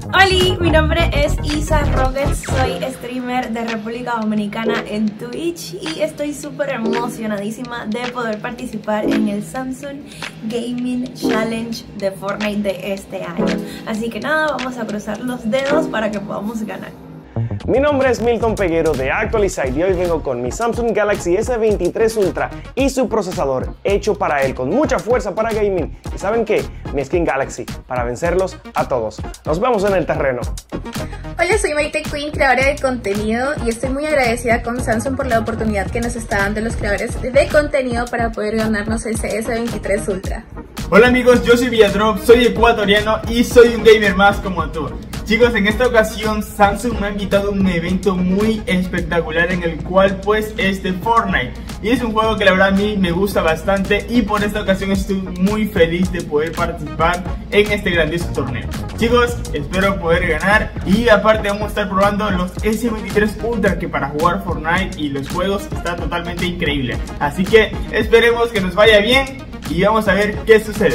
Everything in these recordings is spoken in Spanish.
Hola, mi nombre es Isa Rockets, soy streamer de República Dominicana en Twitch y estoy súper emocionadísima de poder participar en el Samsung Gaming Challenge de Fortnite de este año. Así que nada, vamos a cruzar los dedos para que podamos ganar. Mi nombre es Milton Peguero de Actualizite y hoy vengo con mi Samsung Galaxy S23 Ultra y su procesador hecho para él con mucha fuerza para gaming. ¿Y saben qué? Mi skin Galaxy para vencerlos a todos. Nos vemos en el terreno. Hola, soy Maite Queen, creadora de contenido, y estoy muy agradecida con Samsung por la oportunidad que nos está dando los creadores de contenido para poder ganarnos ese S23 Ultra. Hola amigos, yo soy Villadrop, soy ecuatoriano y soy un gamer más como tú. Chicos, en esta ocasión Samsung me ha invitado a un evento muy espectacular en el cual pues es de Fortnite. Y es un juego que la verdad a mí me gusta bastante y por esta ocasión estoy muy feliz de poder participar en este grandioso torneo. Chicos, espero poder ganar y aparte vamos a estar probando los S23 Ultra, que para jugar Fortnite y los juegos está totalmente increíble. Así que esperemos que nos vaya bien y vamos a ver qué sucede.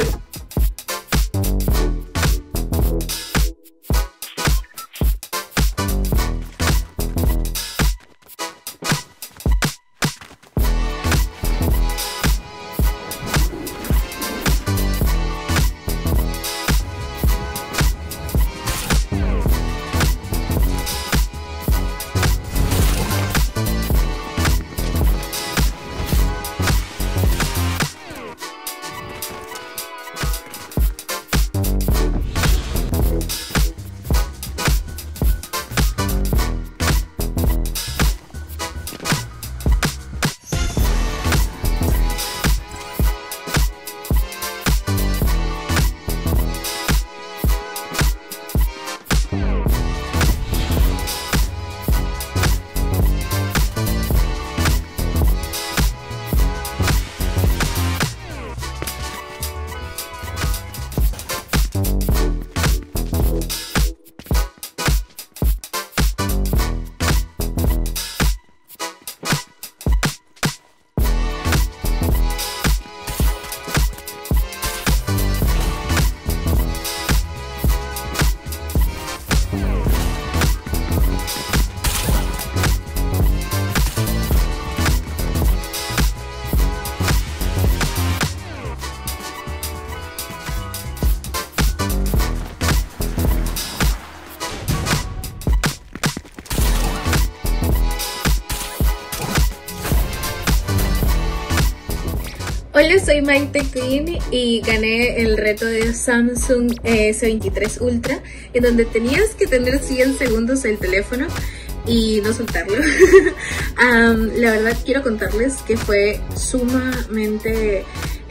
Hola, soy Maite Queen y gané el reto de Samsung S23 Ultra, en donde tenías que tener 100 segundos el teléfono y no soltarlo. La verdad quiero contarles que fue sumamente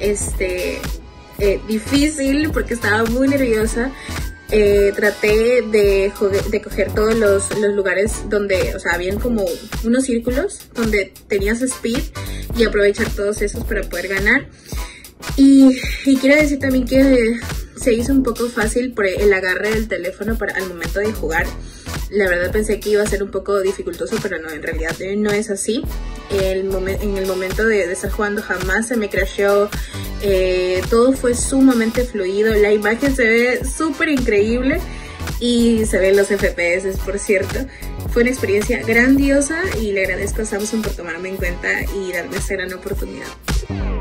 difícil porque estaba muy nerviosa. Traté de coger todos los lugares donde, o sea, habían como unos círculos donde tenías speed y aprovechar todos esos para poder ganar. Y quiero decir también que se hizo un poco fácil por el agarre del teléfono al momento de jugar. La verdad pensé que iba a ser un poco dificultoso, pero no, en realidad no es así. En el momento de estar jugando jamás se me crasheó. Todo fue sumamente fluido, la imagen se ve súper increíble y se ven los FPS, por cierto. Fue una experiencia grandiosa y le agradezco a Samsung por tomarme en cuenta y darme esta gran oportunidad.